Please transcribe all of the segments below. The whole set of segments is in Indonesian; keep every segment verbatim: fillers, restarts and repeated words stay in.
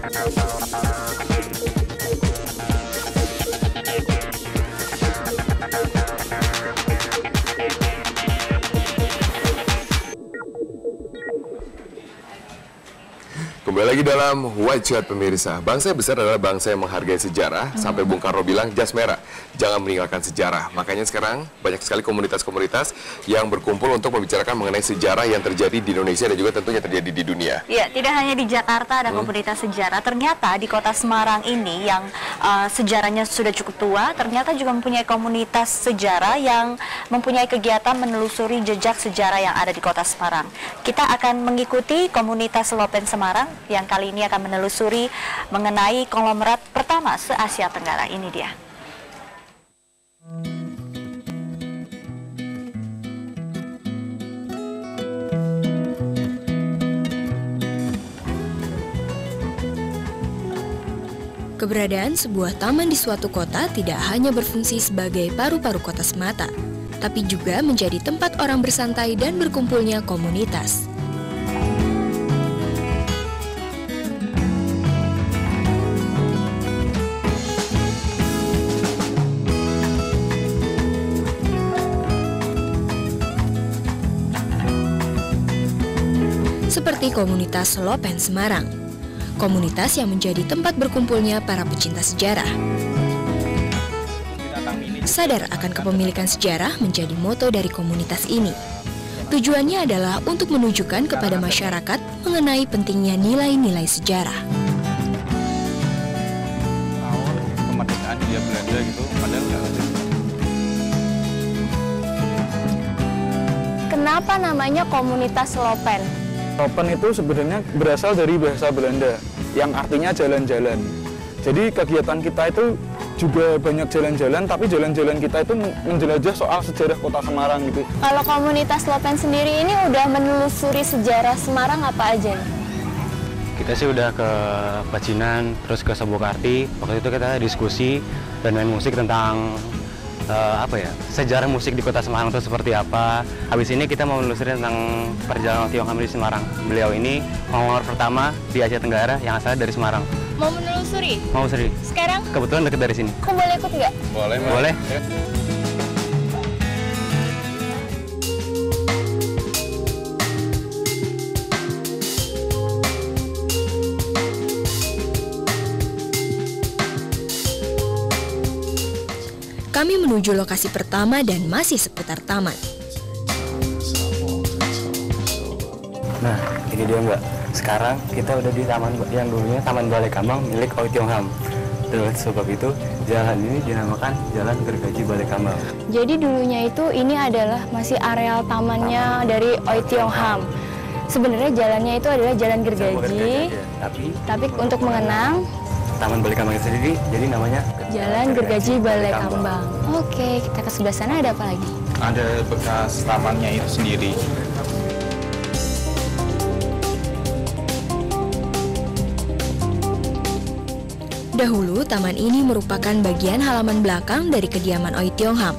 Kembali lagi dalam White Chat pemirsa. Bangsa yang besar adalah bangsa yang menghargai sejarah. Hmm. Sampai Bung Karno bilang, jas merah, jangan meninggalkan sejarah. Makanya sekarang banyak sekali komunitas-komunitas yang berkumpul untuk membicarakan mengenai sejarah yang terjadi di Indonesia dan juga tentunya terjadi di dunia. Ya, tidak hanya di Jakarta ada hmm. komunitas sejarah. Ternyata di kota Semarang ini yang uh, sejarahnya sudah cukup tua, ternyata juga mempunyai komunitas sejarah yang mempunyai kegiatan menelusuri jejak sejarah yang ada di kota Semarang. Kita akan mengikuti komunitas Lopen Semarang yang kali ini akan menelusuri mengenai konglomerat pertama se-Asia Tenggara. Ini dia. Keberadaan sebuah taman di suatu kota tidak hanya berfungsi sebagai paru-paru kota semata, tapi juga menjadi tempat orang bersantai dan berkumpulnya komunitas. Seperti komunitas Lopen Semarang, komunitas yang menjadi tempat berkumpulnya para pecinta sejarah. Sadar akan kepemilikan sejarah menjadi moto dari komunitas ini. Tujuannya adalah untuk menunjukkan kepada masyarakat mengenai pentingnya nilai-nilai sejarah. Tahun kemerdekaan Hindia Belanda gitu, padahal nggak ada. Kenapa namanya komunitas Lopen? Lopen itu sebenarnya berasal dari bahasa Belanda yang artinya jalan-jalan. Jadi kegiatan kita itu juga banyak jalan-jalan, tapi jalan-jalan kita itu menjelajah soal sejarah kota Semarang gitu. Kalau komunitas Lopen sendiri ini udah menelusuri sejarah Semarang apa aja nih? Kita sih udah ke Pacinan, terus ke Sobokarti. Waktu itu kita diskusi dan main musik tentang Uh, apa ya, sejarah musik di kota Semarang itu seperti apa. Habis ini kita mau menelusuri tentang perjalanan Tiongkham di Semarang. Beliau ini konglomerat pertama di Asia Tenggara yang asal dari Semarang. Mau menelusuri? Mau menelusuri. Sekarang? Kebetulan dekat dari sini. Aku boleh ikut nggak? Boleh, Mbak. Boleh. Ya. Kami menuju lokasi pertama dan masih seputar taman. Nah, ini dia Mbak. Sekarang kita udah di taman yang dulunya Taman Balai Kambang milik Oey Tiong Ham. Terus sebab itu jalan ini dinamakan Jalan Gergaji Balai Kambang. Jadi dulunya itu ini adalah masih areal tamannya taman dari Oey Tiong Ham. Sebenarnya jalannya itu adalah Jalan Gergaji, tapi tapi untuk mengenang Taman Balai Kambang sendiri, jadi namanya Jalan Gergaji Balai Kambang. Oke, kita ke sebelah sana ada apa lagi? Ada bekas tamannya itu sendiri. Dahulu, taman ini merupakan bagian halaman belakang dari kediaman Oey Tiong Ham.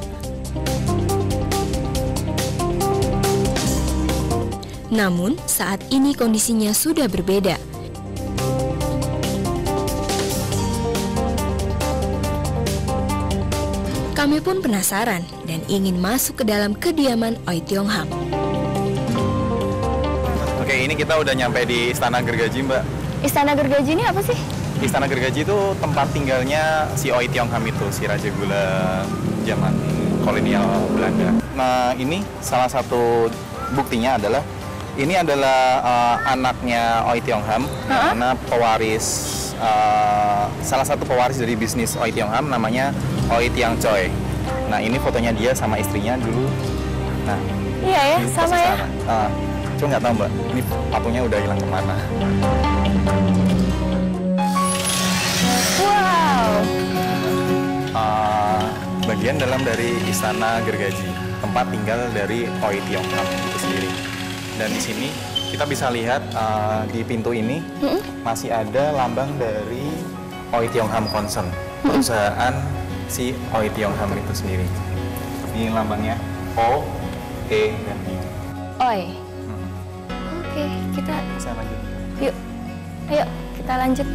Namun, saat ini kondisinya sudah berbeda. Kami pun penasaran dan ingin masuk ke dalam kediaman Oey Tiong Ham. Oke, ini kita udah nyampe di Istana Gergaji, Mbak. Istana Gergaji ini apa sih? Istana Gergaji itu tempat tinggalnya si Oey Tiong Ham itu, si Raja Gula zaman kolonial Belanda. Nah, ini salah satu buktinya adalah ini adalah uh, anaknya Oey Tiong Ham, huh? karena pewaris uh, salah satu pewaris dari bisnis Oey Tiong Ham namanya Oey Tiang Choi. Nah, ini fotonya dia sama istrinya dulu. Nah, iya ya, sama ya. Uh, cuma nggak tahu Mbak, ini pakunya udah hilang kemana. Wow. Uh, bagian dalam dari Istana Gergaji, tempat tinggal dari Oey Tiong Ham itu sendiri. Dan di sini kita bisa lihat uh, di pintu ini mm-hmm. masih ada lambang dari Oey Tiong Ham Concern, perusahaan si Oey Tiong Ham itu sendiri. Ini lambangnya O, E, dan I. Oey. Hmm. Oke, kita Saya lanjut. yuk, ayo kita kita lanjut.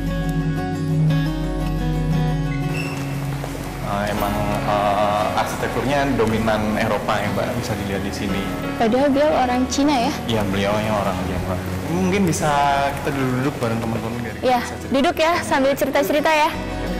Uh, emang uh, arsitekturnya dominan Eropa ya Mbak, bisa dilihat di sini. Padahal beliau orang Cina ya? Iya, beliau yang orang Tionghoa. Mungkin bisa kita duduk-duduk bareng teman-teman dari. Iya, duduk ya sambil cerita-cerita ya.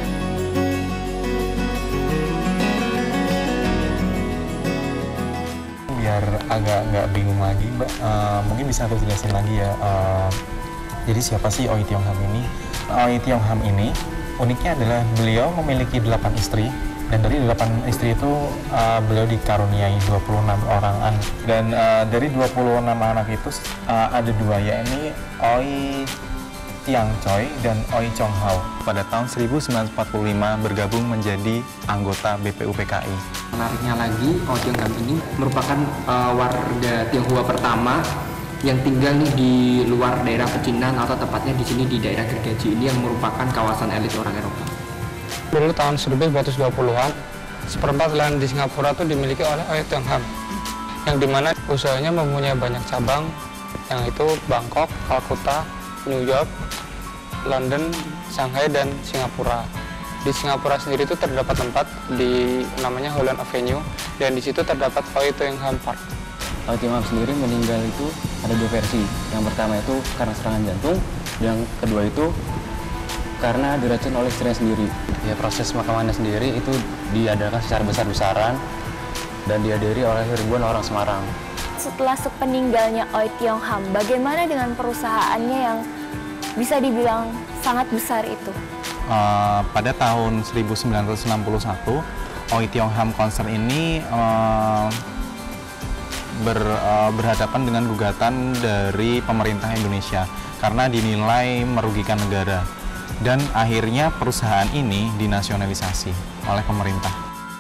Biar agak nggak bingung lagi Mbak, uh, mungkin bisa aku jelasin lagi ya. Uh, jadi siapa sih Oei Tiong Ham ini? Oei Tiong Ham ini uniknya adalah beliau memiliki delapan istri, dan dari delapan istri itu uh, beliau dikaruniai dua puluh enam orang anak. Dan uh, dari dua puluh enam anak itu uh, ada dua, yakni Oei Tiang Choi dan Oei Chong Hao. Pada tahun seribu sembilan ratus empat puluh lima bergabung menjadi anggota B P U P K I. Menariknya lagi, Oei Tiong Ham ini merupakan uh, warga Tionghoa pertama yang tinggal nih di luar daerah pecinan, atau tepatnya di sini di daerah Gergaji ini yang merupakan kawasan elit orang Eropa. Dulu tahun seribu sembilan ratus dua puluhan, seperempat land di Singapura itu dimiliki oleh Oei Tiong Ham, yang dimana usahanya mempunyai banyak cabang, yang itu Bangkok, Kalkuta, New York, London, Shanghai, dan Singapura. Di Singapura sendiri itu terdapat tempat di namanya Holland Avenue, dan di situ terdapat Oei Tiong Ham Park. Oei Tiong Ham sendiri meninggal itu ada dua versi. Yang pertama itu karena serangan jantung, yang kedua itu karena diracun oleh istrinya sendiri. Ya, proses pemakamannya sendiri itu diadakan secara besar-besaran dan dihadiri oleh ribuan orang Semarang. Setelah sepeninggalnya Oei Tiong Ham, bagaimana dengan perusahaannya yang bisa dibilang sangat besar itu? Uh, pada tahun seribu sembilan ratus enam puluh satu, Oei Tiong Ham Concern ini uh, ber, uh, berhadapan dengan gugatan dari pemerintah Indonesia karena dinilai merugikan negara, dan akhirnya perusahaan ini dinasionalisasi oleh pemerintah.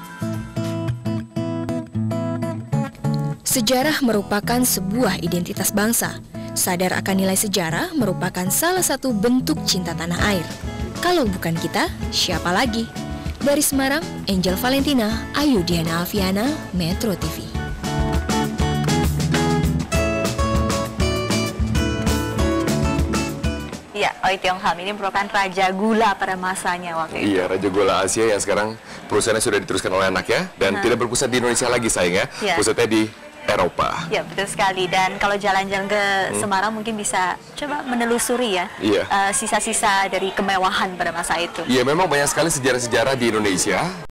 Sejarah merupakan sebuah identitas bangsa. Sadar akan nilai sejarah merupakan salah satu bentuk cinta tanah air. Kalau bukan kita, siapa lagi? Dari Semarang, Angel Valentina, Ayu Diana Alfiana, Metro T V. Ya, Oei Tiong Ham ini merupakan raja gula pada masanya waktu itu. Iya, raja gula Asia yang sekarang perusahaannya sudah diteruskan oleh anaknya dan nah. tidak berpusat di Indonesia lagi sayang ya, ya. Pusatnya di Eropa. Ya, betul sekali. Dan kalau jalan-jalan ke hmm. Semarang mungkin bisa coba menelusuri ya sisa-sisa iya. uh, dari kemewahan pada masa itu. Iya, memang banyak sekali sejarah-sejarah di Indonesia.